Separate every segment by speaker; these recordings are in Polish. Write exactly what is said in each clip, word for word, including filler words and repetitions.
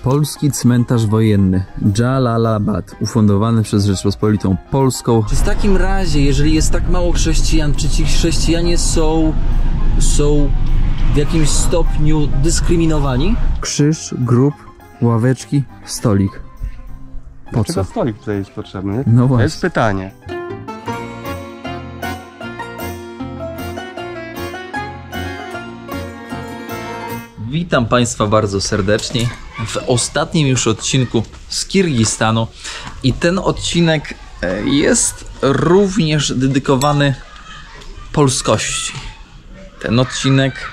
Speaker 1: Polski cmentarz wojenny Dżalalabad, ufundowany przez Rzeczpospolitą Polską. Czy w takim razie, jeżeli jest tak mało chrześcijan, czy ci chrześcijanie są, są w jakimś stopniu dyskryminowani? Krzyż, grób, ławeczki, stolik. Po co?
Speaker 2: Stolik tutaj jest potrzebny?
Speaker 1: No właśnie.
Speaker 2: To jest pytanie.
Speaker 1: Witam Państwa bardzo serdecznie w ostatnim już odcinku z Kirgistanu i ten odcinek jest również dedykowany polskości. Ten odcinek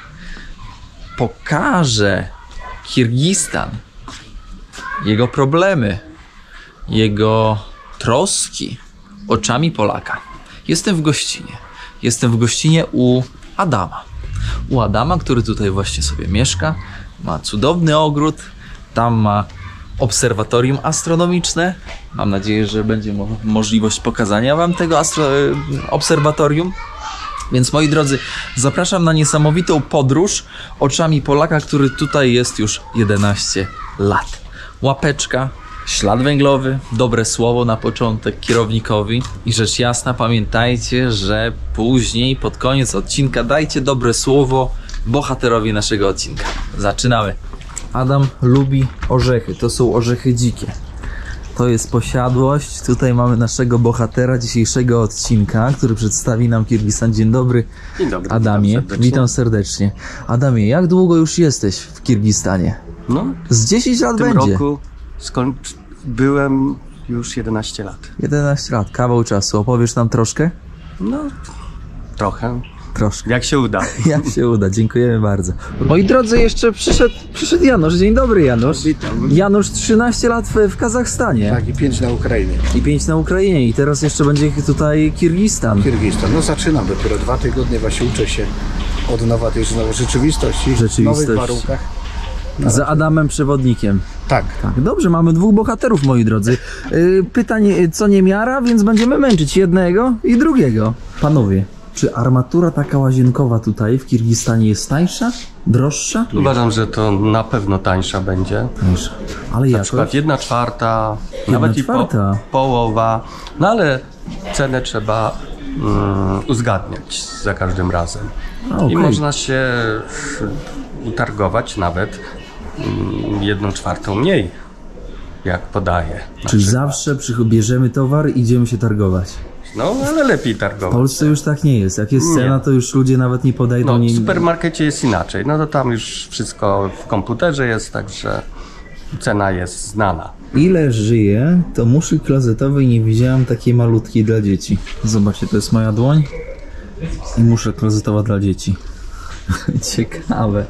Speaker 1: pokaże Kirgistan, jego problemy, jego troski oczami Polaka. Jestem w gościnie. Jestem w gościnie u Adama. U Adama, który tutaj właśnie sobie mieszka, ma cudowny ogród, tam ma obserwatorium astronomiczne. Mam nadzieję, że będzie mo możliwość pokazania wam tego astro obserwatorium. Więc moi drodzy, zapraszam na niesamowitą podróż oczami Polaka, który tutaj jest już jedenaście lat. Łapeczka, ślad węglowy, dobre słowo na początek kierownikowi i rzecz jasna pamiętajcie, że później pod koniec odcinka dajcie dobre słowo bohaterowi naszego odcinka. Zaczynamy. Adam lubi orzechy, to są orzechy dzikie. To jest posiadłość. Tutaj mamy naszego bohatera dzisiejszego odcinka, który przedstawi nam Kirgistan. Dzień dobry.
Speaker 2: Dzień dobry.
Speaker 1: Adamie,
Speaker 2: witam serdecznie.
Speaker 1: witam serdecznie. Adamie, jak długo już jesteś w Kirgistanie?
Speaker 2: No,
Speaker 1: Z dziesięć lat
Speaker 2: w tym
Speaker 1: będzie.
Speaker 2: roku skończ... byłem już jedenaście lat.
Speaker 1: jedenaście lat, kawał czasu. Opowiesz nam troszkę?
Speaker 2: No, trochę.
Speaker 1: Troszkę.
Speaker 2: Jak się uda.
Speaker 1: Jak się uda, dziękujemy bardzo. Moi drodzy, jeszcze przyszedł, przyszedł Janusz. Dzień dobry, Janusz.
Speaker 3: Witam.
Speaker 1: Janusz trzynaście lat w, w Kazachstanie.
Speaker 3: Tak, i pięć na Ukrainie.
Speaker 1: I pięć na Ukrainie. I teraz jeszcze będzie tutaj Kirgistan.
Speaker 3: Kirgistan. No zaczynam dopiero dwa tygodnie, właśnie uczę się od nowa tej znowu rzeczywistości,
Speaker 1: Rzeczywistość.
Speaker 3: w nowych warunkach.
Speaker 1: Za Adamem przewodnikiem.
Speaker 3: Tak.
Speaker 1: Tak, dobrze, mamy dwóch bohaterów, moi drodzy. Yy, pytanie, co nie miara, więc będziemy męczyć jednego i drugiego. Panowie, czy armatura taka łazienkowa tutaj w Kirgistanie jest tańsza? Droższa?
Speaker 2: Uważam, że to na pewno tańsza będzie.
Speaker 1: Tańsza. Ale
Speaker 2: Na
Speaker 1: jakoś?
Speaker 2: przykład jedna czwarta,
Speaker 1: Jedna
Speaker 2: nawet
Speaker 1: czwarta.
Speaker 2: i po, połowa. No ale cenę trzeba mm, uzgadniać za każdym razem.
Speaker 1: A, okej.
Speaker 2: I można się utargować nawet mm, jedną czwartą mniej, jak podaje. na
Speaker 1: Czyli
Speaker 2: przykład.
Speaker 1: zawsze przy- bierzemy towar i idziemy się targować.
Speaker 2: No, ale lepiej
Speaker 1: W
Speaker 2: targować.
Speaker 1: Polsce już tak nie jest. Jak jest
Speaker 2: Nie.
Speaker 1: cena, to już ludzie nawet nie podejdą.
Speaker 2: No, w
Speaker 1: nie...
Speaker 2: supermarkecie jest inaczej. No to tam już wszystko w komputerze jest, także cena jest znana.
Speaker 1: Ile żyje, to muszy klozetowej nie widziałam takiej malutkiej dla dzieci. Zobaczcie, to jest moja dłoń i muszę klozetowa dla dzieci. Ciekawe.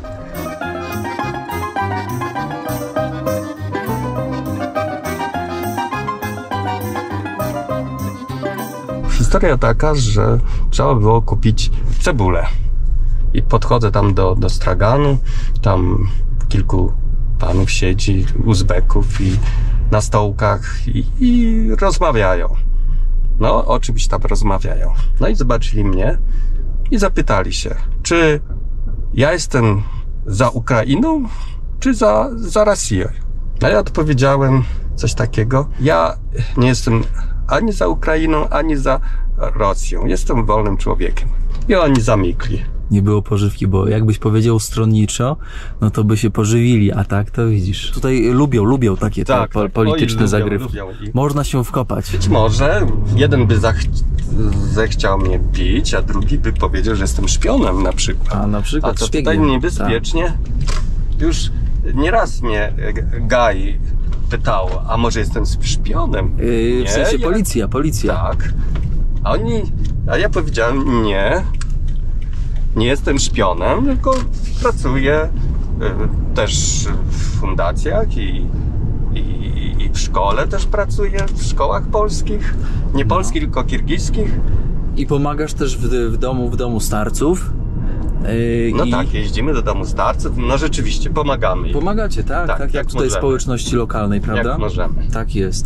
Speaker 2: Historia taka, że trzeba było kupić cebulę. I podchodzę tam do, do straganu, tam kilku panów siedzi, Uzbeków i na stołkach i, i rozmawiają. No, o czymś tam rozmawiają. No i zobaczyli mnie i zapytali się, czy ja jestem za Ukrainą, czy za, za Rosją. No ja odpowiedziałem coś takiego, ja nie jestem ani za Ukrainą, ani za Rosją. Jestem wolnym człowiekiem. I oni zamilkli.
Speaker 1: Nie było pożywki, bo jakbyś powiedział stronniczo, no to by się pożywili, a tak to widzisz. Tutaj lubią, lubią takie
Speaker 2: Tak,
Speaker 1: te po,
Speaker 2: tak.
Speaker 1: polityczne
Speaker 2: Oj, lubią,
Speaker 1: zagrywki.
Speaker 2: lubią i-
Speaker 1: Można się wkopać.
Speaker 2: Być może jeden by zach zechciał mnie bić, a drugi by powiedział, że jestem szpionem na przykład.
Speaker 1: A na przykład
Speaker 2: A to
Speaker 1: szpiegiem.
Speaker 2: tutaj niebezpiecznie. Już nieraz mnie Gaj pytał, a może jestem szpionem?
Speaker 1: Yy, w
Speaker 2: Nie,
Speaker 1: sensie
Speaker 2: ja-
Speaker 1: policja, policja.
Speaker 2: Tak. A oni, a ja powiedziałem nie, nie jestem szpionem, tylko pracuję y, też w fundacjach i, i, i w szkole też pracuję, w szkołach polskich, nie polskich, tylko kirgiskich.
Speaker 1: I pomagasz też w, w domu, w domu starców. Yy,
Speaker 2: No
Speaker 1: i
Speaker 2: tak, jeździmy do domu starców, no rzeczywiście pomagamy im,
Speaker 1: pomagacie, tak?
Speaker 2: Tak,
Speaker 1: Tak, jak
Speaker 2: jak
Speaker 1: tutaj
Speaker 2: możemy.
Speaker 1: społeczności lokalnej, prawda?
Speaker 2: jak możemy.
Speaker 1: Tak jest.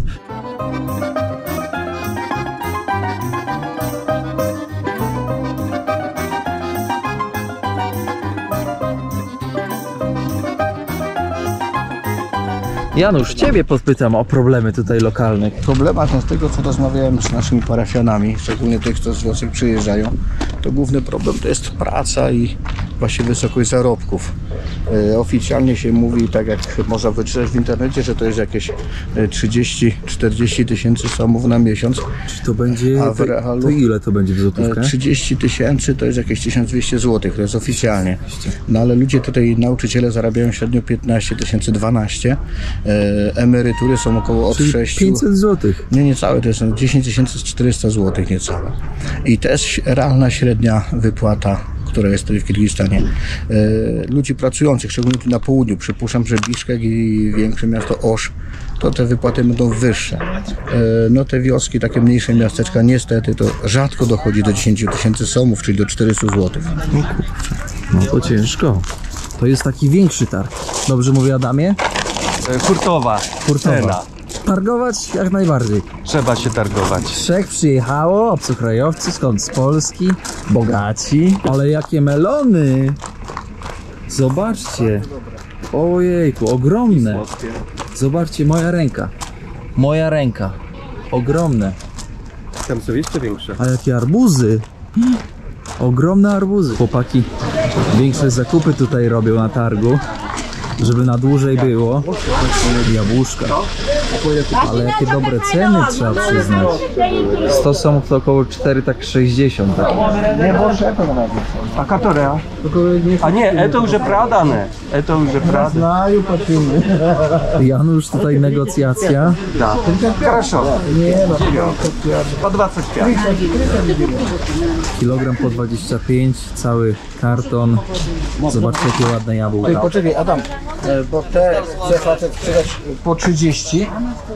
Speaker 1: Janusz, ciebie podpytam o problemy tutaj lokalnych.
Speaker 3: Problemat z tego, co rozmawiałem z naszymi parafianami, szczególnie tych, co z wiosek przyjeżdżają, to główny problem to jest praca i właśnie wysokość zarobków. E, oficjalnie się mówi, tak jak można wyczytać w internecie, że to jest jakieś trzydzieści czterdzieści tysięcy somów na miesiąc.
Speaker 1: Czy to będzie,
Speaker 3: A w realu-
Speaker 1: to ile to będzie w złotówkę?
Speaker 3: E, trzydzieści tysięcy to jest jakieś tysiąc dwieście złotych, to jest oficjalnie. No ale ludzie tutaj, nauczyciele zarabiają średnio piętnaście tysięcy, dwanaście. E, emerytury są około od
Speaker 1: Czyli
Speaker 3: sześciu.
Speaker 1: pięćset złotych.
Speaker 3: Nie, niecałe, to jest dziesięć tysięcy czterysta złotych niecałe. I to jest realna średnia wypłata, która jest tutaj w Kirgistanie. E, ludzi pracujących, szczególnie tu na południu, przypuszczam, że Biszkek i większe miasto Osz, to te wypłaty będą wyższe. E, no te wioski, takie mniejsze miasteczka, niestety to rzadko dochodzi do dziesięć tysięcy somów, czyli do czterysta złotych.
Speaker 1: No to ciężko. To jest taki większy targ. Dobrze mówię, Adamie?
Speaker 2: Hurtowa,
Speaker 1: Hurtowa.
Speaker 2: cena.
Speaker 1: Targować jak najbardziej.
Speaker 2: Trzeba się targować.
Speaker 1: Trzech przyjechało, obcokrajowcy, skąd? Z Polski, bogaci. Ale jakie melony! Zobaczcie. Ojejku, ogromne. Zobaczcie, moja ręka. Moja ręka. Ogromne.
Speaker 2: Tam są jeszcze większe.
Speaker 1: A jakie arbuzy. Ogromne arbuzy. Chłopaki większe zakupy tutaj robią na targu, żeby na dłużej było. Jabłuszka. Ale jakie dobre ceny, trzeba przyznać. sto somów to około cztery, tak sześćdziesiąt. Tak.
Speaker 2: A katorea? A nie, to już pradane. To już pradane.
Speaker 1: Janusz, tutaj negocjacja.
Speaker 2: Da. Хорошо. Po dwadzieścia pięć.
Speaker 1: Kilogram po dwadzieścia pięć, cały karton. Zobaczcie, jakie ładne jabłka.
Speaker 3: Ej, poczekaj, Adam, e, bo te chce facet sprzedać po trzydzieści,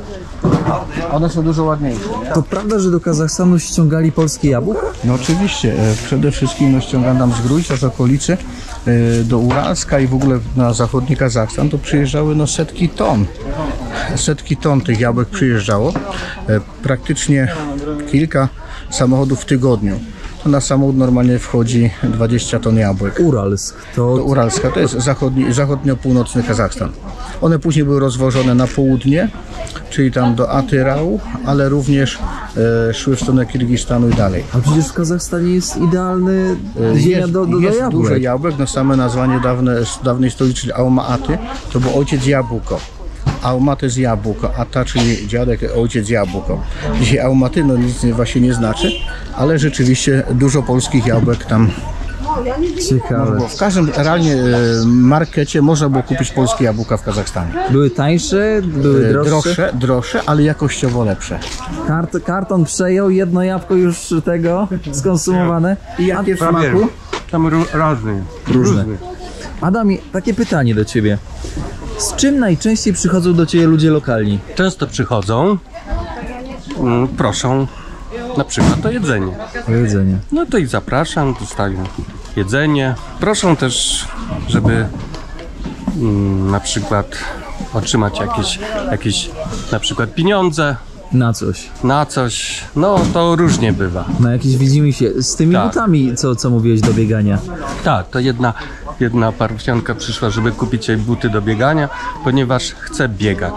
Speaker 3: one są dużo ładniejsze.
Speaker 1: To prawda, że do Kazachstanu ściągali polskie jabłka?
Speaker 3: No oczywiście, e, przede wszystkim no, ściągam tam z Grójca, z okolicy, e, do Uralska i w ogóle na zachodni Kazachstan to przyjeżdżały no, setki ton. Setki ton tych jabłek przyjeżdżało. E, praktycznie kilka samochodów w tygodniu. To na samochód normalnie wchodzi dwadzieścia ton jabłek.
Speaker 1: Uralsk, to...
Speaker 3: Do Uralska, to jest zachodni, zachodnio-północny Kazachstan. One później były rozwożone na południe, czyli tam do Atyrału, ale również e, szły w stronę Kirgistanu i dalej.
Speaker 1: A przecież w Kazachstanie jest idealny
Speaker 3: E,
Speaker 1: ziemia
Speaker 3: jest
Speaker 1: do, do, do
Speaker 3: jest
Speaker 1: jabłek.
Speaker 3: dużo jabłek, no same nazwanie dawne, z dawnej stolicy, czyli Alma-Aty, to był ojciec jabłko. Alma to jest jabłko, Ata, czyli dziadek, ojciec jabłko. Dzisiaj Almaty no nic nie, właśnie nie znaczy, ale rzeczywiście dużo polskich jabłek tam
Speaker 1: Ciekawe.
Speaker 3: było. W każdym realnie e, markecie można było kupić polskie jabłka w Kazachstanie.
Speaker 1: Były tańsze, były
Speaker 3: E,
Speaker 1: droższe.
Speaker 3: droższe, droższe, ale jakościowo lepsze.
Speaker 1: Kart, karton przejął, jedno jabłko już tego skonsumowane.
Speaker 3: I jakie w smaku?
Speaker 2: Tam różne.
Speaker 1: Różne. Adam, takie pytanie do ciebie. Z czym najczęściej przychodzą do ciebie ludzie lokalni?
Speaker 2: Często przychodzą, mm, proszą na przykład o jedzenie.
Speaker 1: O jedzenie.
Speaker 2: No to ich zapraszam, dostają jedzenie. Proszą też, żeby mm, na przykład otrzymać jakieś, jakieś na przykład pieniądze
Speaker 1: Na coś.
Speaker 2: na coś. No to różnie bywa.
Speaker 1: Na jakieś widzimy się. Z tymi
Speaker 2: Tak.
Speaker 1: butami, co, co mówiłeś do biegania.
Speaker 2: Tak, to jedna, jedna parafianka przyszła, żeby kupić jej buty do biegania, ponieważ chce biegać.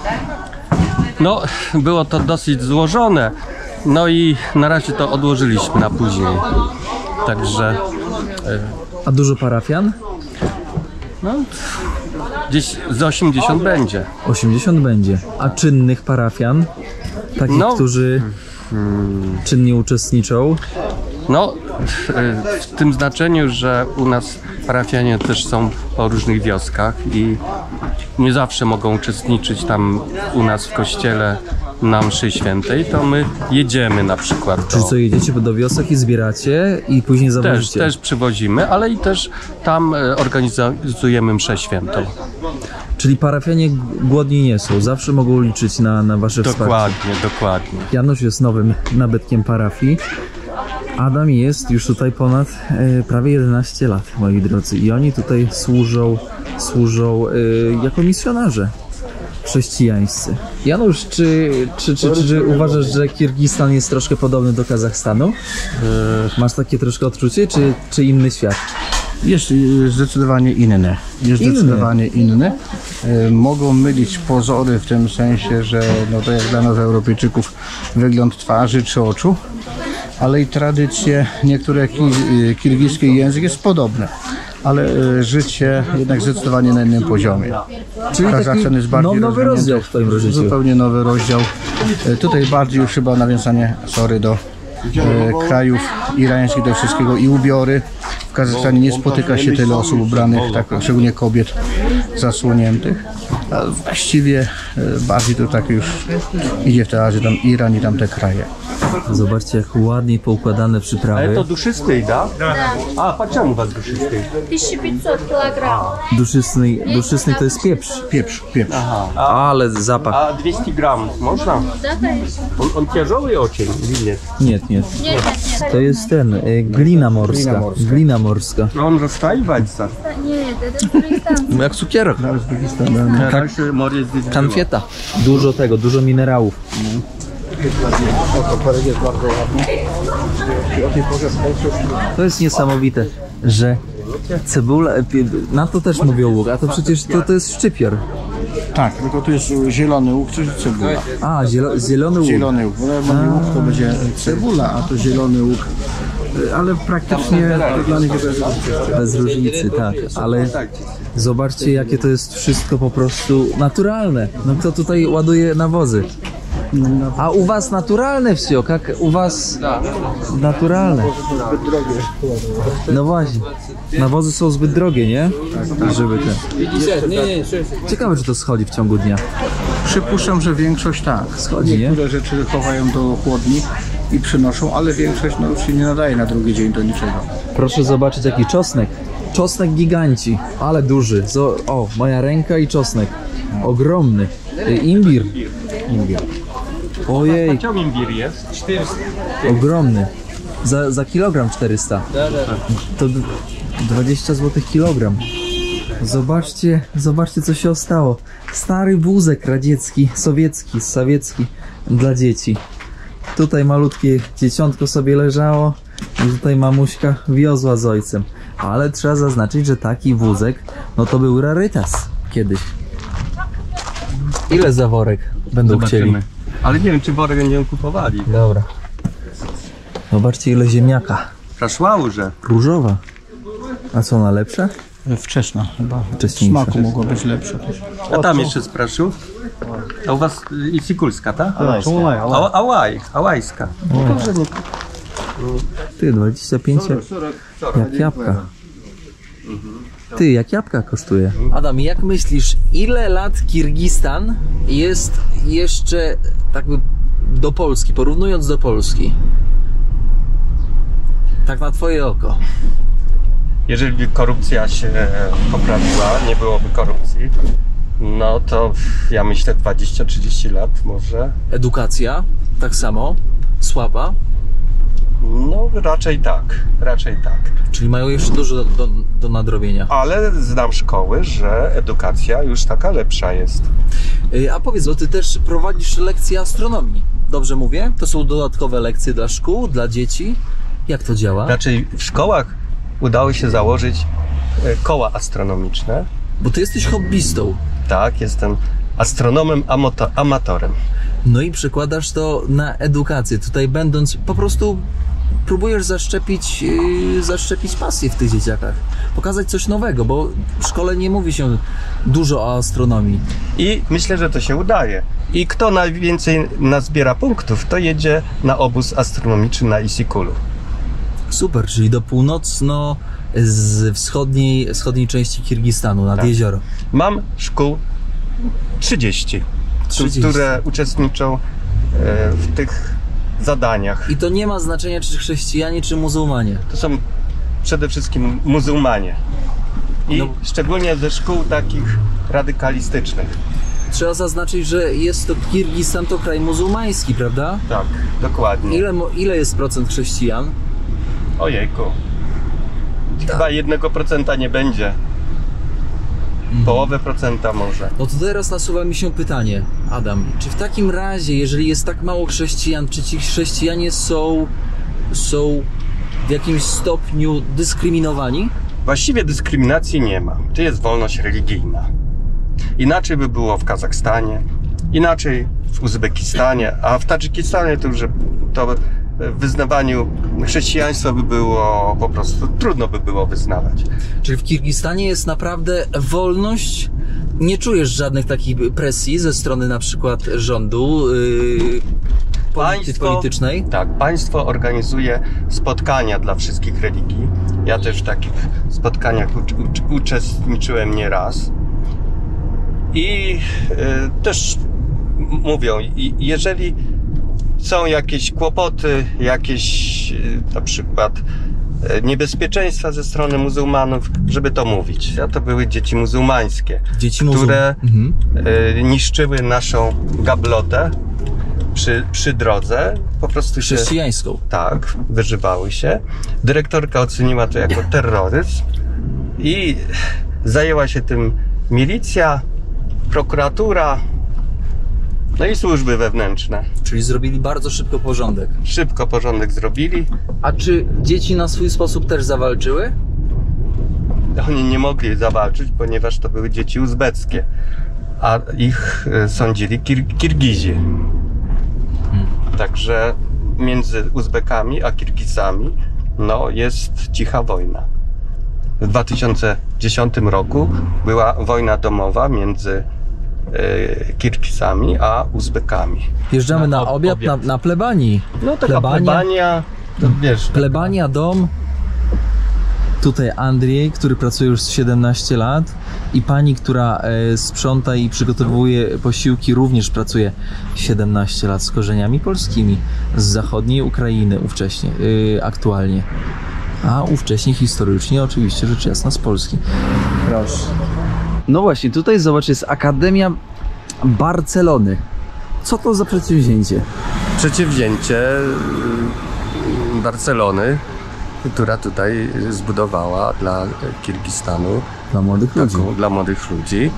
Speaker 2: No, było to dosyć złożone, no i na razie to odłożyliśmy na później. Także
Speaker 1: A dużo parafian?
Speaker 2: no, gdzieś z osiemdziesiąt będzie.
Speaker 1: osiemdziesiąt będzie. A czynnych parafian? Takich,
Speaker 2: No.
Speaker 1: którzy czynnie uczestniczą?
Speaker 2: No, w tym znaczeniu, że u nas parafianie też są po różnych wioskach i nie zawsze mogą uczestniczyć tam u nas w kościele na mszy świętej, to my jedziemy na przykład
Speaker 1: Czyli
Speaker 2: do...
Speaker 1: co, jedziecie do wiosek i zbieracie i później
Speaker 2: Też,
Speaker 1: zawozicie?
Speaker 2: też przywozimy, ale i też tam e, organizujemy mszę świętą.
Speaker 1: Czyli parafianie g- głodni nie są, zawsze mogą liczyć na, na wasze wsparcie.
Speaker 2: Dokładnie, dokładnie.
Speaker 1: Janusz jest nowym nabytkiem parafii. Adam jest już tutaj ponad e, prawie jedenaście lat, moi drodzy. I oni tutaj służą, służą e, jako misjonarze chrześcijańscy. Janusz, czy, czy, czy, czy, czy uważasz, że Kirgistan jest troszkę podobny do Kazachstanu? Masz takie troszkę odczucie, czy, czy inny świat?
Speaker 3: Jest y, zdecydowanie inny. Jest
Speaker 1: Inny.
Speaker 3: zdecydowanie inny. Y, mogą mylić pozory w tym sensie, że no to jak dla nas Europejczyków wygląd twarzy czy oczu, ale i tradycje, niektóre ki, y, kirgijski język jest podobny. Ale y, życie jednak zdecydowanie na innym poziomie.
Speaker 1: Czyli
Speaker 3: Kazachstan jest bardziej
Speaker 1: no, nowy
Speaker 3: rozwinięty.
Speaker 1: rozdział w twoim życiu.
Speaker 3: Zupełnie nowy rozdział. Y, tutaj bardziej już chyba nawiązanie, sorry, do y, krajów irańskich, do wszystkiego i ubiory. W Kazachstanie nie spotyka się tyle osób ubranych, tak, szczególnie kobiet zasłoniętych. A właściwie y, bardziej to tak już idzie w te Azję, tam Iran i tamte kraje.
Speaker 1: Zobaczcie, jak ładnie poukładane przyprawy.
Speaker 2: Ale to duszystej, da? A, po czemu was duszystej?
Speaker 4: тысяча пятьсот килограмм.
Speaker 1: Duszysny, duszysny to jest pieprz.
Speaker 3: Pieprz, pieprz.
Speaker 1: Ale zapach.
Speaker 2: A dwieście gram można?
Speaker 4: Да, конечно.
Speaker 2: On, on ciężały очень, или нет?
Speaker 1: Nie, nie.
Speaker 4: Нет, нет, нет.
Speaker 1: To jest ten, y, glina morska.
Speaker 3: Glina morska.
Speaker 1: Glina morska.
Speaker 2: On rozstajwać.
Speaker 4: Нет, это Узбекистан.
Speaker 1: Jak cukierek.
Speaker 2: Tak. Morze zdjęć.
Speaker 1: Konfieta. Dużo tego, dużo minerałów. To jest niesamowite, że cebula, na to też mówią łuk, a to przecież to, to jest szczypior.
Speaker 3: Tak, tylko tu jest zielony łuk, to jest cebula.
Speaker 1: A, zielo, zielony łuk.
Speaker 3: Zielony łuk, bo jak łuk to będzie cebula, a to zielony łuk. Ale praktycznie dla nich jest
Speaker 1: Bez różnicy, tak, ale zobaczcie, jakie to jest wszystko po prostu naturalne. No kto tutaj ładuje nawozy? A u was naturalne wsio, jak u was naturalne. No właśnie, nawozy są zbyt drogie, nie? Żeby te. Ciekawe, czy to schodzi w ciągu dnia.
Speaker 3: Przypuszczam, że większość tak.
Speaker 1: Schodzi, nie?
Speaker 3: Niektóre rzeczy chowają do chłodni i przynoszą, ale większość no, już się nie nadaje na drugi dzień do niczego.
Speaker 1: Proszę zobaczyć, jaki czosnek. Czosnek giganci, ale duży. Zo- o, moja ręka i czosnek. Ogromny. Y, Imbir.
Speaker 3: Imbir.
Speaker 1: Ojej,
Speaker 2: Czemu imbir jest? czterysta.
Speaker 1: ogromny. Za, za kilogram czterysta. To d- dwadzieścia złotych kilogram. Zobaczcie, zobaczcie, co się stało. Stary wózek radziecki, sowiecki, sowiecki dla dzieci. Tutaj malutkie dzieciątko sobie leżało i tutaj mamuśka wiozła z ojcem. Ale trzeba zaznaczyć, że taki wózek, no to był rarytas kiedyś. Ile za worek będą chcieli?
Speaker 2: Ale nie wiem, czy worek będziemy kupowali.
Speaker 1: Dobra. Zobaczcie, ile ziemniaka.
Speaker 2: Zaszłało, że.
Speaker 1: Różowa. A co, ona lepsza?
Speaker 3: Wczesna chyba.
Speaker 1: Wcześniejsza.
Speaker 3: Smaku mogło być lepsze też.
Speaker 2: A tam jeszcze spraszu. A u was y, i sikulska, tak?
Speaker 3: Ałajska.
Speaker 2: A, ałaj, ałajska.
Speaker 1: Ty, dwadzieścia pięć jak, jak jabłka. Ty, jak jabłka kosztuje. Adam, jak myślisz, ile lat Kirgistan jest jeszcze tak by do Polski, porównując do Polski? Tak na twoje oko.
Speaker 2: Jeżeli by korupcja się poprawiła, nie byłoby korupcji, no to ja myślę dwadzieścia trzydzieści lat może.
Speaker 1: Edukacja, tak samo, słaba,
Speaker 2: No raczej tak, raczej tak.
Speaker 1: czyli mają jeszcze dużo do, do, do nadrobienia.
Speaker 2: Ale znam szkoły, że edukacja już taka lepsza jest.
Speaker 1: Y, A powiedz, bo ty też prowadzisz lekcje astronomii. Dobrze mówię? To są dodatkowe lekcje dla szkół, dla dzieci? Jak to działa?
Speaker 2: Raczej w szkołach udało się założyć e, koła astronomiczne.
Speaker 1: Bo ty jesteś hobbystą.
Speaker 2: Tak, jestem astronomem amato- amatorem.
Speaker 1: No i przekładasz to na edukację. Tutaj będąc, po prostu próbujesz zaszczepić, yy, zaszczepić pasję w tych dzieciakach. Pokazać coś nowego, bo w szkole nie mówi się dużo o astronomii.
Speaker 2: I myślę, że to się udaje. I kto najwięcej nazbiera punktów, to jedzie na obóz astronomiczny na Isikulu.
Speaker 1: Super, czyli do północno z wschodniej, wschodniej części Kirgistanu, nad
Speaker 2: Tak.
Speaker 1: jezioro.
Speaker 2: Mam szkół trzydzieści,
Speaker 1: trzydzieści.
Speaker 2: które uczestniczą e, w tych zadaniach.
Speaker 1: I to nie ma znaczenia, czy chrześcijanie, czy muzułmanie.
Speaker 2: To są przede wszystkim muzułmanie. I
Speaker 1: No.
Speaker 2: szczególnie ze szkół takich radykalistycznych.
Speaker 1: Trzeba zaznaczyć, że jest to Kirgistan, to kraj muzułmański, prawda?
Speaker 2: Tak, dokładnie.
Speaker 1: Ile, mo- ile jest procent chrześcijan?
Speaker 2: Ojejku. Chyba jednego procenta nie będzie. Połowę procenta może.
Speaker 1: No to teraz nasuwa mi się pytanie, Adam, czy w takim razie, jeżeli jest tak mało chrześcijan, czy ci chrześcijanie są, są w jakimś stopniu dyskryminowani?
Speaker 2: Właściwie dyskryminacji nie ma. To jest wolność religijna. Inaczej by było w Kazachstanie, inaczej w Uzbekistanie, a w Tadżykistanie to już to w wyznawaniu chrześcijaństwa by było po prostu trudno by było wyznawać.
Speaker 1: Czyli w Kirgistanie jest naprawdę wolność? Nie czujesz żadnych takich presji ze strony na przykład rządu yy,
Speaker 2: Państwo,
Speaker 1: politycznej?
Speaker 2: Tak, państwo organizuje spotkania dla wszystkich religii. Ja też w takich spotkaniach ucz, ucz, uczestniczyłem nieraz. I y, też mówią, i, jeżeli są jakieś kłopoty, jakieś y, na przykład y, niebezpieczeństwa ze strony muzułmanów, żeby to mówić. A to były dzieci muzułmańskie,
Speaker 1: dzieci
Speaker 2: które
Speaker 1: mhm.
Speaker 2: y, niszczyły naszą gablotę przy, przy drodze. Po prostu się...
Speaker 1: Chrześcijańską.
Speaker 2: Tak, wyżywały się. Dyrektorka oceniła to jako terroryzm i zajęła się tym milicja, prokuratura, no i służby wewnętrzne.
Speaker 1: Czyli zrobili bardzo szybko porządek.
Speaker 2: Szybko porządek zrobili.
Speaker 1: A czy dzieci na swój sposób też zawalczyły?
Speaker 2: Oni nie mogli zawalczyć, ponieważ to były dzieci uzbeckie, a ich sądzili Kir Kirgizi. Hmm. Także między Uzbekami a Kirgizami no, jest cicha wojna. W dwa tysiące dziesiątym roku była wojna domowa między e, Kirgizami a Uzbekami.
Speaker 1: Jeżdżamy na,
Speaker 2: na
Speaker 1: obiad,
Speaker 2: obiad.
Speaker 1: Na, na plebanii.
Speaker 2: No taka
Speaker 1: plebania,
Speaker 2: plebania, to wiesz...
Speaker 1: plebania, dom. Tutaj Andrzej, który pracuje już siedemnaście lat, i pani, która e, sprząta i przygotowuje posiłki, również pracuje siedemnaście lat, z korzeniami polskimi, z zachodniej Ukrainy ówcześnie, e, aktualnie. A ówcześnie historycznie oczywiście rzecz jasna z Polski. Proszę. No właśnie, tutaj zobacz, jest Akademia Barcelony. Co to za przedsięwzięcie?
Speaker 2: Przedsięwzięcie Barcelony, która tutaj zbudowała dla Kirgistanu,
Speaker 1: Dla młodych ludzi.
Speaker 2: taką, dla młodych ludzi,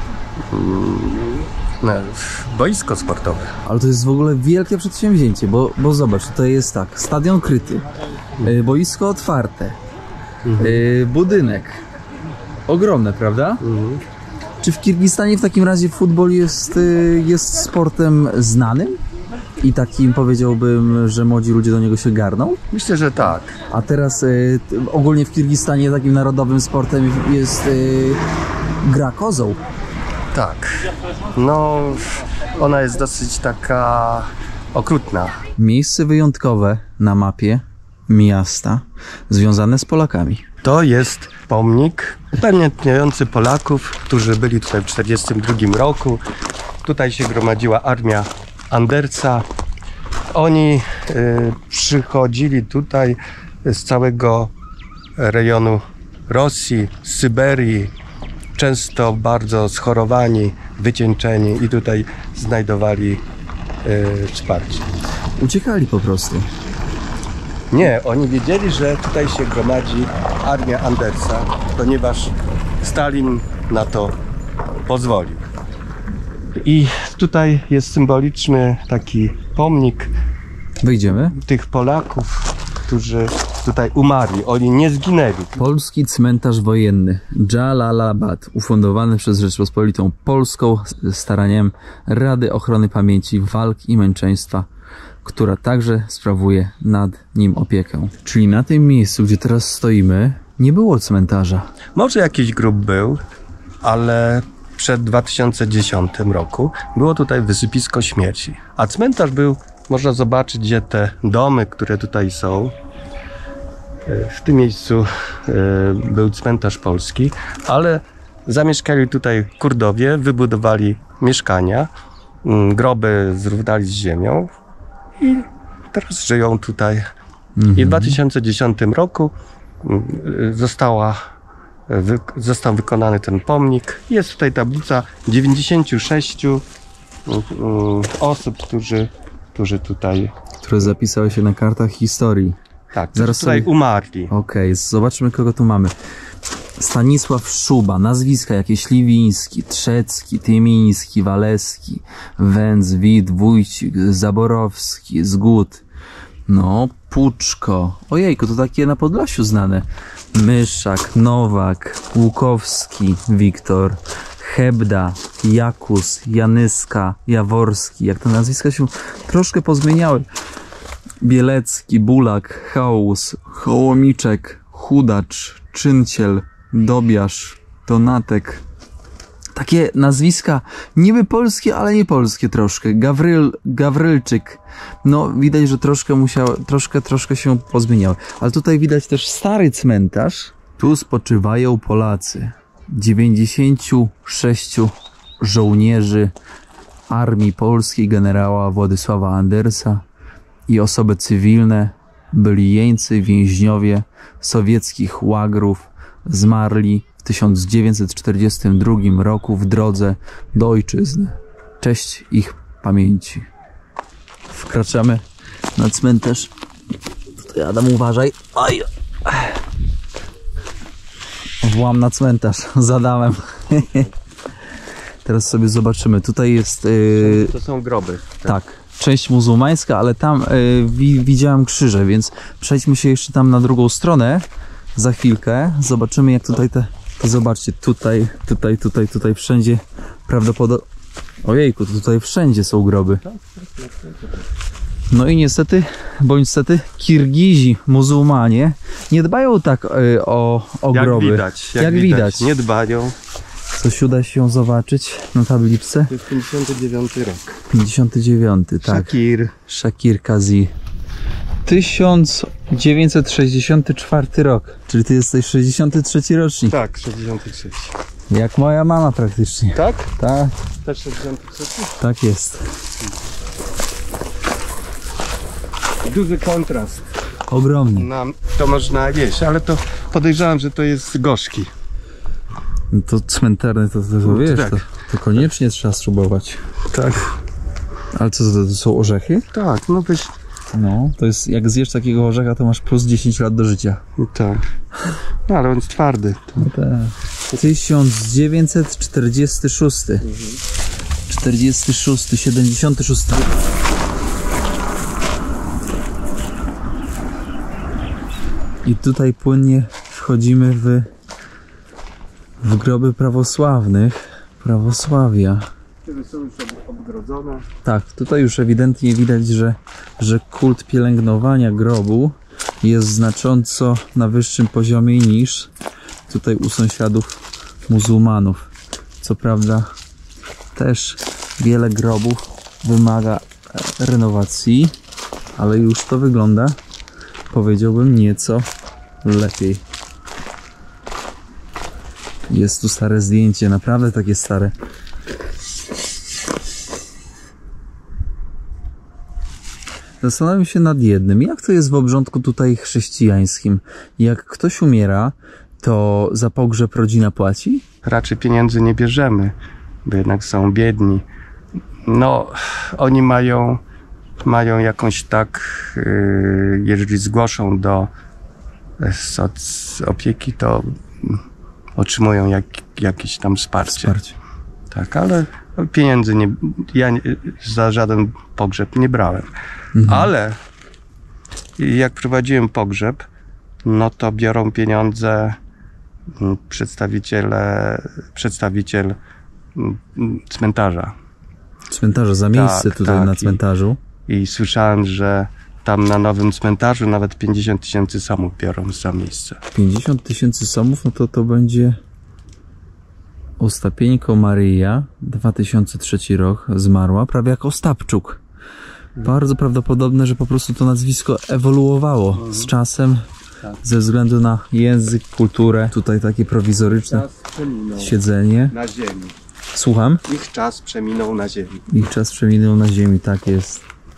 Speaker 2: mm, boisko sportowe.
Speaker 1: Ale to jest w ogóle wielkie przedsięwzięcie, bo, bo zobacz, tutaj jest tak, stadion kryty, y, boisko otwarte, y, budynek, ogromne, prawda?
Speaker 2: Mhm.
Speaker 1: Czy w Kirgistanie w takim razie futbol jest, y, jest sportem znanym? I takim, powiedziałbym, że młodzi ludzie do niego się garną?
Speaker 2: Myślę, że tak.
Speaker 1: A teraz y, ogólnie w Kirgistanie takim narodowym sportem jest y, gra kozą.
Speaker 2: Tak. No, ona jest dosyć taka okrutna.
Speaker 1: Miejsce wyjątkowe na mapie miasta związane z Polakami.
Speaker 2: To jest pomnik upamiętniający Polaków, którzy byli tutaj w tysiąc dziewięćset czterdziestym drugim roku. Tutaj się gromadziła armia Andersa. Oni y, przychodzili tutaj z całego rejonu Rosji, z Syberii, często bardzo schorowani, wycieńczeni i tutaj znajdowali y, wsparcie.
Speaker 1: Uciekali po prostu.
Speaker 2: Nie, oni wiedzieli, że tutaj się gromadzi armia Andersa, ponieważ Stalin na to pozwolił. I tutaj jest symboliczny taki pomnik
Speaker 1: Wyjdziemy.
Speaker 2: tych Polaków, którzy tutaj umarli. Oni nie zginęli.
Speaker 1: Polski cmentarz wojenny Dżalalabad, ufundowany przez Rzeczpospolitą Polską staraniem Rady Ochrony Pamięci Walk i Męczeństwa, która także sprawuje nad nim opiekę. Czyli na tym miejscu, gdzie teraz stoimy, nie było cmentarza.
Speaker 2: Może jakiś grób był, ale przed dwa tysiące dziesiątym roku było tutaj wysypisko śmierci. A cmentarz był, można zobaczyć, gdzie te domy, które tutaj są. W tym miejscu był cmentarz polski, ale zamieszkali tutaj Kurdowie, wybudowali mieszkania, groby zrównali z ziemią i teraz żyją tutaj. Mhm. I w dwa tysiące dziesiątym roku została, wy, został wykonany ten pomnik. Jest tutaj tablica dziewięćdziesięciu sześciu osób, którzy, którzy tutaj...
Speaker 1: Które zapisały się na kartach historii.
Speaker 2: Tak, zaraz tutaj sobie... umarli.
Speaker 1: Okej, okay, zobaczmy, kogo tu mamy. Stanisław Szuba, nazwiska jakieś Liwiński, Trzecki, Tymiński, Waleski, Węc, Wit, Wójcik, Zaborowski, Zgód. No, Puczko. Ojejku, to takie na Podlasiu znane. Myszak, Nowak, Łukowski, Wiktor, Hebda, Jakus, Janyska, Jaworski. Jak te nazwiska się troszkę pozmieniały. Bielecki, Bulak, Chaus, Hołomiczek, Chudacz, Czynciel, Dobiasz, Donatek. Takie nazwiska niby polskie, ale nie polskie troszkę. Gawryl, Gawrylczyk. No widać, że troszkę musiało, troszkę, troszkę się pozmieniały. Ale tutaj widać też stary cmentarz. Tu spoczywają Polacy. dziewięćdziesięciu sześciu żołnierzy Armii Polskiej generała Władysława Andersa i osoby cywilne, byli jeńcy, więźniowie sowieckich łagrów, zmarli w tysiąc dziewięćset czterdziestym drugim roku w drodze do ojczyzny. Cześć ich pamięci. Wkraczamy na cmentarz. Tutaj Adam, uważaj. Oj! Włam na cmentarz z Adamem. Teraz sobie zobaczymy. Tutaj jest... Yy...
Speaker 2: To są groby.
Speaker 1: Tak. Część muzułmańska, ale tam yy, wi widziałem krzyże, więc przejdźmy się jeszcze tam na drugą stronę za chwilkę. Zobaczymy, jak tutaj te... To zobaczcie, tutaj, tutaj, tutaj, tutaj, wszędzie prawdopodobnie... Ojejku, tutaj wszędzie są groby. No i niestety, bo niestety Kirgizi, muzułmanie nie dbają tak y, o, o
Speaker 2: Jak
Speaker 1: groby.
Speaker 2: widać, jak,
Speaker 1: jak
Speaker 2: widać.
Speaker 1: widać.
Speaker 2: Nie dbają.
Speaker 1: Coś uda się zobaczyć na tabliczce.
Speaker 2: To jest pięćdziesiąty dziewiąty rok.
Speaker 1: pięćdziesiąty dziewiąty, tak.
Speaker 2: Shakir.
Speaker 1: Shakir Kazi. tysiąc dziewięćset sześćdziesiąty czwarty rok. Czyli ty jesteś sześćdziesiąty trzeci rocznik.
Speaker 2: Tak, sześćdziesiąty trzeci.
Speaker 1: Jak moja mama praktycznie.
Speaker 2: Tak?
Speaker 1: Tak,
Speaker 2: Też sześćdziesiąty trzeci?
Speaker 1: tak jest.
Speaker 2: Duży kontrast.
Speaker 1: Ogromnie.
Speaker 2: Nam to można jeść, ale to podejrzewam, że to jest gorzki.
Speaker 1: No to cmentarny to, to, to wiesz,
Speaker 2: tak.
Speaker 1: to, to koniecznie trzeba spróbować.
Speaker 2: Tak.
Speaker 1: Ale co to, to są orzechy?
Speaker 2: Tak, no weź.
Speaker 1: No, to jest, jak zjesz takiego orzecha, to masz plus dziesięć lat do życia.
Speaker 2: Tak. No ale on jest twardy.
Speaker 1: No tak. tysiąc dziewięćset czterdziesty szósty. czterdziesty szósty, siedemdziesiąty szósty. I tutaj płynnie wchodzimy w, w groby prawosławnych. Prawosławia.
Speaker 2: Które są już obgrodzone.
Speaker 1: Tak, tutaj już ewidentnie widać, że, że kult pielęgnowania grobu jest znacząco na wyższym poziomie niż tutaj u sąsiadów muzułmanów. Co prawda też wiele grobów wymaga renowacji, ale już to wygląda, powiedziałbym, nieco lepiej. Jest tu stare zdjęcie, naprawdę takie stare. Zastanawiam się nad jednym, jak to jest w obrządku tutaj chrześcijańskim. Jak ktoś umiera, to za pogrzeb rodzina płaci?
Speaker 2: Raczej pieniędzy nie bierzemy, bo jednak są biedni. No, oni mają, mają jakąś tak, yy, jeżeli zgłoszą do soc opieki, to otrzymują jak, jakieś tam wsparcie.
Speaker 1: Wsparcie.
Speaker 2: Tak, ale pieniędzy nie, ja nie, za żaden pogrzeb nie brałem.
Speaker 1: Mhm.
Speaker 2: Ale jak prowadziłem pogrzeb, no to biorą pieniądze przedstawiciele, przedstawiciel cmentarza.
Speaker 1: Cmentarza, za miejsce
Speaker 2: Tak,
Speaker 1: tutaj
Speaker 2: tak.
Speaker 1: na cmentarzu.
Speaker 2: I, I słyszałem, że tam na nowym cmentarzu nawet pięćdziesiąt tysięcy samów biorą za miejsce.
Speaker 1: pięćdziesiąt tysięcy somów, no to to będzie Ostapieńko Maryja, dwa tysiące trzeci rok, zmarła, prawie jak Ostapczuk. Bardzo prawdopodobne, że po prostu to nazwisko ewoluowało z czasem, ze względu na język, kulturę. Tutaj takie prowizoryczne siedzenie.
Speaker 2: Na ziemi.
Speaker 1: Słucham?
Speaker 2: Ich czas przeminął na ziemi.
Speaker 1: Ich czas przeminął na ziemi, tak jest.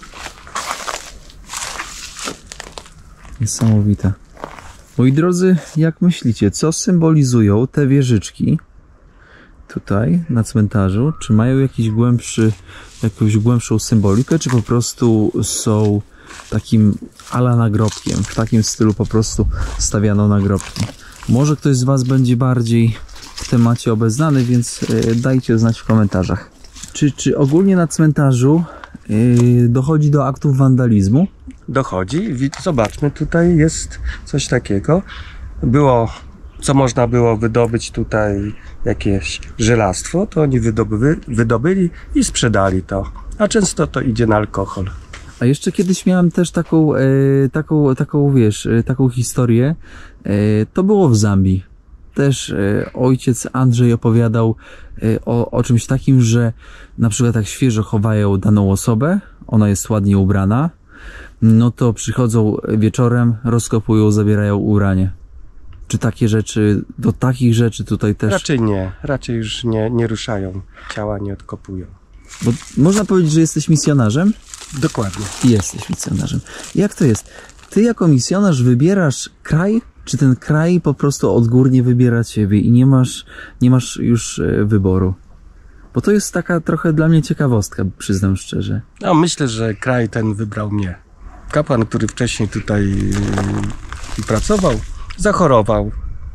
Speaker 1: Niesamowite. Moi drodzy, jak myślicie, co symbolizują te wieżyczki tutaj na cmentarzu? Czy mają jakiś głębszy, jakąś głębszą symbolikę, czy po prostu są takim ala nagrobkiem, w takim stylu po prostu stawiano nagrobki? Może ktoś z Was będzie bardziej w temacie obeznany, więc yy, dajcie znać w komentarzach. Czy, czy ogólnie na cmentarzu yy, dochodzi do aktów wandalizmu?
Speaker 2: dochodzi. Wi- Zobaczmy, tutaj jest coś takiego. Było, co można było wydobyć tutaj, jakieś żelastwo, to oni wydobyli, wydobyli i sprzedali to. A często to idzie na alkohol.
Speaker 1: A jeszcze kiedyś miałem też taką, e, taką, taką, wiesz, e, taką historię. E, to było w Zambii. Też e, ojciec Andrzej opowiadał e, o, o czymś takim, że na przykład jak świeżo chowają daną osobę, ona jest ładnie ubrana, no to przychodzą wieczorem, rozkopują, zabierają ubranie. Czy takie rzeczy, do takich rzeczy tutaj też...
Speaker 2: Raczej nie. Raczej już nie, nie ruszają. Ciała nie odkopują.
Speaker 1: Bo można powiedzieć, że jesteś misjonarzem?
Speaker 2: Dokładnie.
Speaker 1: Jesteś misjonarzem. Jak to jest? Ty jako misjonarz wybierasz kraj, czy ten kraj po prostu odgórnie wybiera ciebie i nie masz, nie masz już e, wyboru? Bo to jest taka trochę dla mnie ciekawostka, przyznam szczerze.
Speaker 2: No, myślę, że kraj ten wybrał mnie. Kapłan, który wcześniej tutaj yy, pracował, zachorował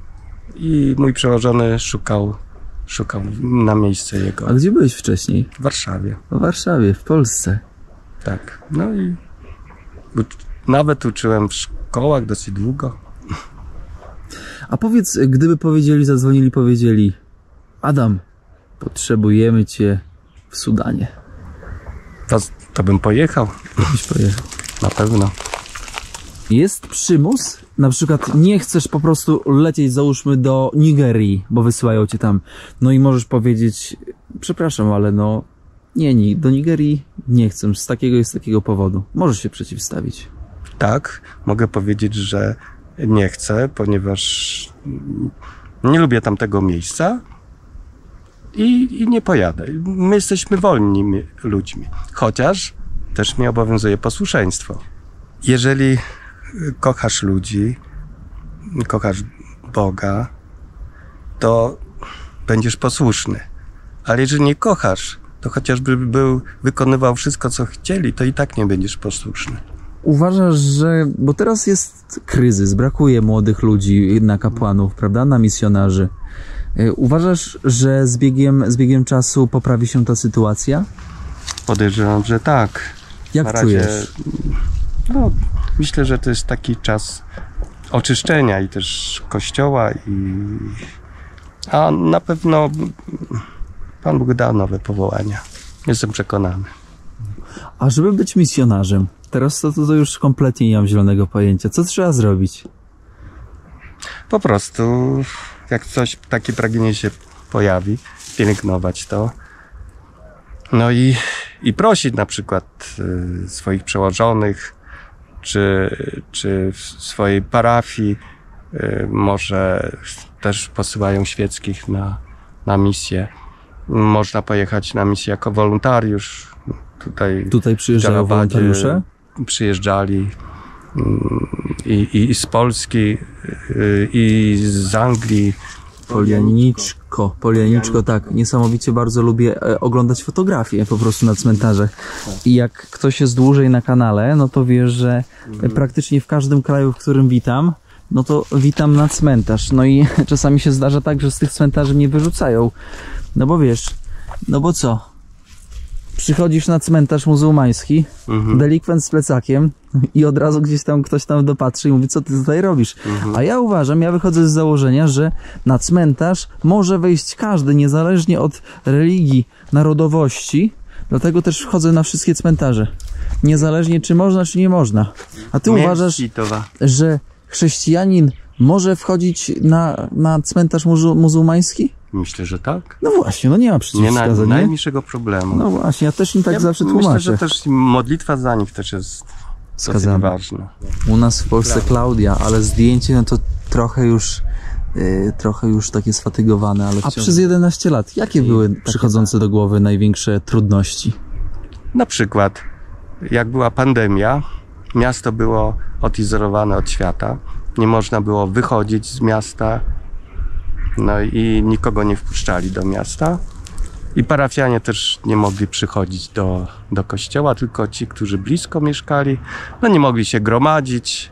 Speaker 2: i mój przełożony szukał, szukał na miejsce jego
Speaker 1: A gdzie byłeś wcześniej?
Speaker 2: w Warszawie.
Speaker 1: W Warszawie, w Polsce.
Speaker 2: Tak. No i ucz- nawet uczyłem w szkołach dosyć długo.
Speaker 1: A powiedz, gdyby powiedzieli, zadzwonili, powiedzieli: Adam, potrzebujemy cię w Sudanie.
Speaker 2: To, to bym pojechał,
Speaker 1: Byś pojechał.
Speaker 2: na pewno.
Speaker 1: Jest przymus? Na przykład nie chcesz po prostu lecieć, załóżmy, do Nigerii, bo wysyłają cię tam. No i możesz powiedzieć: przepraszam, ale no nie, nie, do Nigerii nie chcę, z takiego jest takiego powodu. Możesz się przeciwstawić.
Speaker 2: Tak, mogę powiedzieć, że nie chcę, ponieważ nie lubię tamtego miejsca i, i nie pojadę. My jesteśmy wolnymi ludźmi, chociaż też mnie obowiązuje posłuszeństwo. Jeżeli kochasz ludzi, kochasz Boga, to będziesz posłuszny. Ale jeżeli nie kochasz, to chociażby był, wykonywał wszystko, co chcieli, to i tak nie będziesz posłuszny.
Speaker 1: Uważasz, że... Bo teraz jest kryzys, brakuje młodych ludzi na kapłanów, prawda, na misjonarzy. Y, Uważasz, że z biegiem, z biegiem czasu poprawi się ta sytuacja?
Speaker 2: Podejrzewam, że tak.
Speaker 1: Jak
Speaker 2: Na razie,
Speaker 1: czujesz?
Speaker 2: no, myślę, że to jest taki czas oczyszczenia i też Kościoła i... A na pewno Pan Bóg da nowe powołania. Jestem przekonany.
Speaker 1: A żeby być misjonarzem, teraz to, to, to już kompletnie nie mam zielonego pojęcia. Co trzeba zrobić?
Speaker 2: Po prostu, jak coś, takie pragnienie się pojawi, pielęgnować to. No i, i prosić na przykład y, swoich przełożonych, czy, czy w swojej parafii, y, może też posyłają świeckich na, na misję. Można pojechać na misję jako wolontariusz. Tutaj,
Speaker 1: Tutaj przyjeżdżają
Speaker 2: w Jarabadzie
Speaker 1: wolontariusze?
Speaker 2: Przyjeżdżali mm, i, i, i z Polski, y, i z Anglii.
Speaker 1: Polianiczko, Polianiczko, tak. Niesamowicie bardzo lubię e, oglądać fotografie po prostu na cmentarzach. I jak ktoś jest dłużej na kanale, no to wie, że e, praktycznie w każdym kraju, w którym witam, no to witam na cmentarz. No i czasami się zdarza tak, że z tych cmentarzy mnie wyrzucają. No bo wiesz, no bo co? Przychodzisz na cmentarz muzułmański,
Speaker 2: Mhm.
Speaker 1: delikwent z plecakiem i od razu gdzieś tam ktoś tam dopatrzy i mówi: co ty tutaj robisz?
Speaker 2: Mhm.
Speaker 1: A ja uważam, ja wychodzę z założenia, że na cmentarz może wejść każdy, niezależnie od religii, narodowości. Dlatego też wchodzę na wszystkie cmentarze. Niezależnie czy można, czy nie można. A ty uważasz,
Speaker 2: Mięsitowa.
Speaker 1: że chrześcijanin może wchodzić na, na cmentarz muzu- muzułmański?
Speaker 2: Myślę, że tak.
Speaker 1: No właśnie, no nie ma
Speaker 2: Nie na
Speaker 1: przeciwwskazań, nie?
Speaker 2: najmniejszego problemu.
Speaker 1: No właśnie, ja też im tak
Speaker 2: Ja
Speaker 1: zawsze
Speaker 2: myślę,
Speaker 1: tłumaczę.
Speaker 2: że też modlitwa za nich też jest dosyć
Speaker 1: Skazane.
Speaker 2: ważna.
Speaker 1: U nas w Polsce Klaudia, ale zdjęcie no to trochę już yy, trochę już takie sfatygowane, ale A przez jedenaście lat, jakie były przychodzące do głowy największe trudności?
Speaker 2: Na przykład, jak była pandemia, miasto było odizolowane od świata, nie można było wychodzić z miasta, no i nikogo nie wpuszczali do miasta. I parafianie też nie mogli przychodzić do, do kościoła, tylko ci, którzy blisko mieszkali, no nie mogli się gromadzić.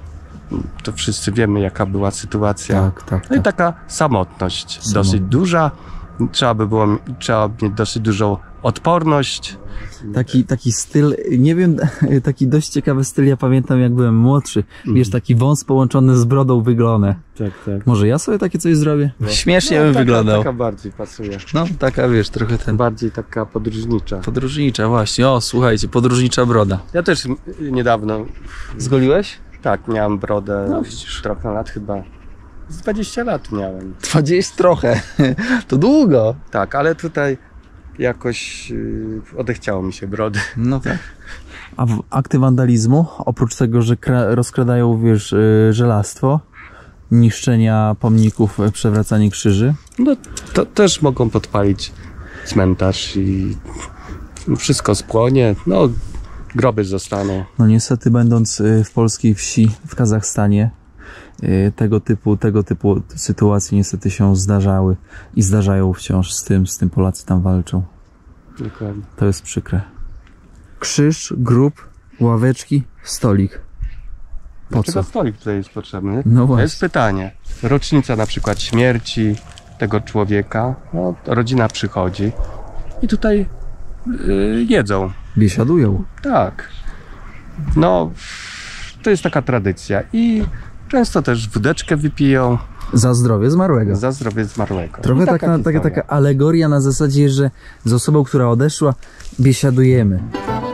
Speaker 2: To wszyscy wiemy, jaka była sytuacja.
Speaker 1: Tak, tak,
Speaker 2: No i
Speaker 1: tak.
Speaker 2: taka samotność
Speaker 1: Samotność.
Speaker 2: dosyć duża. Trzeba by było, trzeba mieć dosyć dużą odporność.
Speaker 1: Taki, taki styl, nie wiem, taki dość ciekawy styl, ja pamiętam jak byłem młodszy. Wiesz, taki wąs połączony z brodą wyglonę.
Speaker 2: Tak, tak.
Speaker 1: Może ja sobie takie coś zrobię? Śmiesznie bym
Speaker 2: taka,
Speaker 1: wyglądał.
Speaker 2: Taka bardziej pasuje.
Speaker 1: No, taka wiesz, trochę ten...
Speaker 2: Bardziej taka podróżnicza.
Speaker 1: Podróżnicza, właśnie. O, słuchajcie, podróżnicza broda.
Speaker 2: Ja też niedawno,
Speaker 1: Zgoliłeś?
Speaker 2: tak, miałem brodę,
Speaker 1: No, widzisz.
Speaker 2: trochę lat chyba, z dwadzieścia lat miałem.
Speaker 1: Dwadzieścia trochę. To długo.
Speaker 2: Tak, ale tutaj jakoś yy, odechciało mi się brody.
Speaker 1: No tak. A w akty wandalizmu, oprócz tego, że kra- rozkradają, wiesz, yy, żelastwo, niszczenia pomników, yy, przewracanie krzyży,
Speaker 2: No to też mogą podpalić cmentarz i wszystko spłonie, no groby zostaną.
Speaker 1: no niestety będąc yy, w polskiej wsi, w Kazachstanie, yy, tego typu, tego typu sytuacje niestety się zdarzały i zdarzają wciąż z tym, z tym Polacy tam walczą.
Speaker 2: Dokładnie.
Speaker 1: To jest przykre. Krzyż, grób, ławeczki, stolik. Po
Speaker 2: Dlaczego
Speaker 1: co?
Speaker 2: stolik tutaj jest potrzebny?
Speaker 1: No
Speaker 2: To
Speaker 1: właśnie.
Speaker 2: jest pytanie. Rocznica na przykład śmierci tego człowieka, no rodzina przychodzi i tutaj yy, jedzą.
Speaker 1: Biesiadują.
Speaker 2: Tak. No, to jest taka tradycja i często też wódeczkę wypiją
Speaker 1: Za zdrowie zmarłego.
Speaker 2: za zdrowie zmarłego.
Speaker 1: Trochę
Speaker 2: I
Speaker 1: taka, taka,
Speaker 2: historia.
Speaker 1: taka alegoria na zasadzie, że z osobą, która odeszła, biesiadujemy.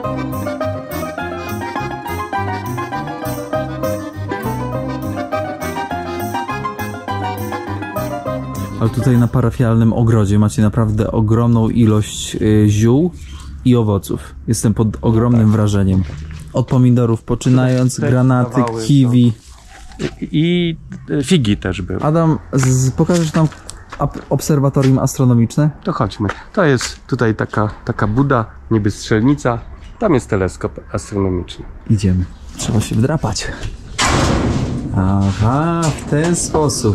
Speaker 1: Ale tutaj na parafialnym ogrodzie macie naprawdę ogromną ilość y, ziół i owoców. Jestem pod ogromnym wrażeniem. Od pomidorów poczynając,
Speaker 2: Te
Speaker 1: granaty,
Speaker 2: kawały
Speaker 1: kiwi.
Speaker 2: I i figi też były.
Speaker 1: Adam, z, pokażesz nam ap- obserwatorium astronomiczne?
Speaker 2: To chodźmy. To jest tutaj taka, taka buda, niby strzelnica. Tam jest teleskop astronomiczny.
Speaker 1: Idziemy. Trzeba się wdrapać. Aha, w ten sposób.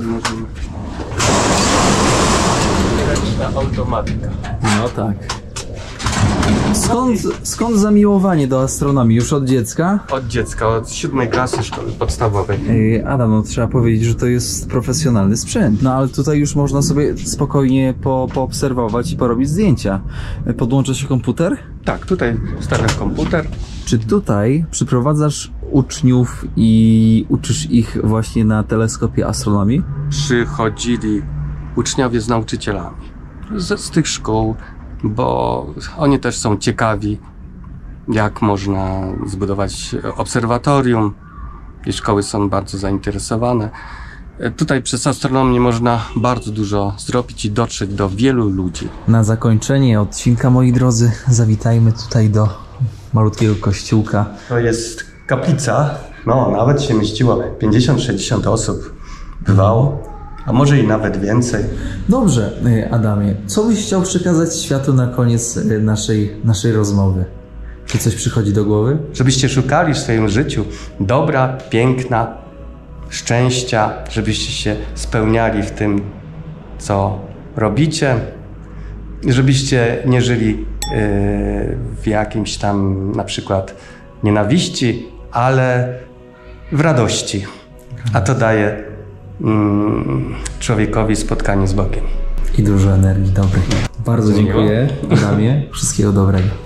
Speaker 2: Ręczna automatyka.
Speaker 1: No tak. Skąd, skąd zamiłowanie do astronomii? Już od dziecka?
Speaker 2: Od dziecka, od siódmej klasy szkoły podstawowej.
Speaker 1: Ej, Adam, no trzeba powiedzieć, że to jest profesjonalny sprzęt. No ale tutaj już można sobie spokojnie po, poobserwować i porobić zdjęcia. Podłącza się komputer?
Speaker 2: Tak, tutaj stawiam komputer.
Speaker 1: Czy tutaj przyprowadzasz uczniów i uczysz ich właśnie na teleskopie astronomii?
Speaker 2: Przychodzili uczniowie z nauczycielami z, z tych szkół, bo oni też są ciekawi, jak można zbudować obserwatorium. I szkoły są bardzo zainteresowane. Tutaj przez astronomię można bardzo dużo zrobić i dotrzeć do wielu ludzi.
Speaker 1: Na zakończenie odcinka, moi drodzy, zawitajmy tutaj do malutkiego kościółka.
Speaker 2: To jest kaplica, no nawet się mieściło pięćdziesiąt sześćdziesiąt osób bywało, a może i nawet więcej.
Speaker 1: Dobrze, Adamie, co byś chciał przekazać światu na koniec naszej, naszej rozmowy? Czy coś przychodzi do głowy?
Speaker 2: Żebyście szukali w swoim życiu dobra, piękna, szczęścia, żebyście się spełniali w tym, co robicie, żebyście nie żyli yy, w jakimś tam na przykład nienawiści, ale w radości. A to daje mm, człowiekowi spotkanie z Bogiem.
Speaker 1: I dużo energii dobrej. Bardzo dziękuję, Adamie. Wszystkiego dobrego.